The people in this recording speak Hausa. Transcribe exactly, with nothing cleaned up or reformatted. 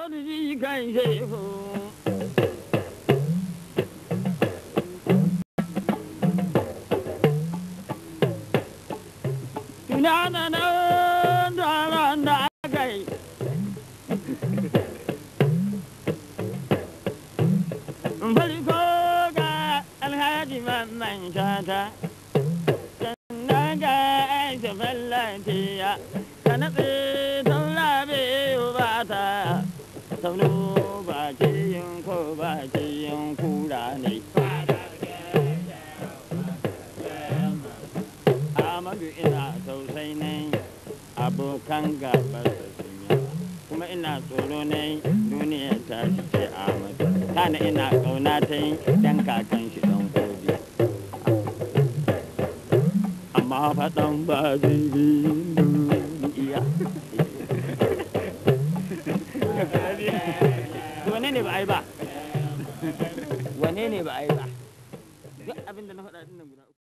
Amadu ji kan shehu. Tunana na daren da aka yi. Farko ga Alhaji Mamman Shata, sannan ga Aisha Fallatiya, ka natse taura biyu ba ta, taunu ba ce yin ko ba ce yin kura ne. Amadu ina tausai ne abokan gabar da sun yawa, kuma ina tsoro ne duniya ta shi ce Amadu. Kana ina ƙauna ta yi dan kakan shi ɗan kodi. Amma faɗan ba zai yi iya. Wane ne ba a yi ba? Wane ne ba a yi ba? Duk abin da na faɗa ɗin nan guda uku.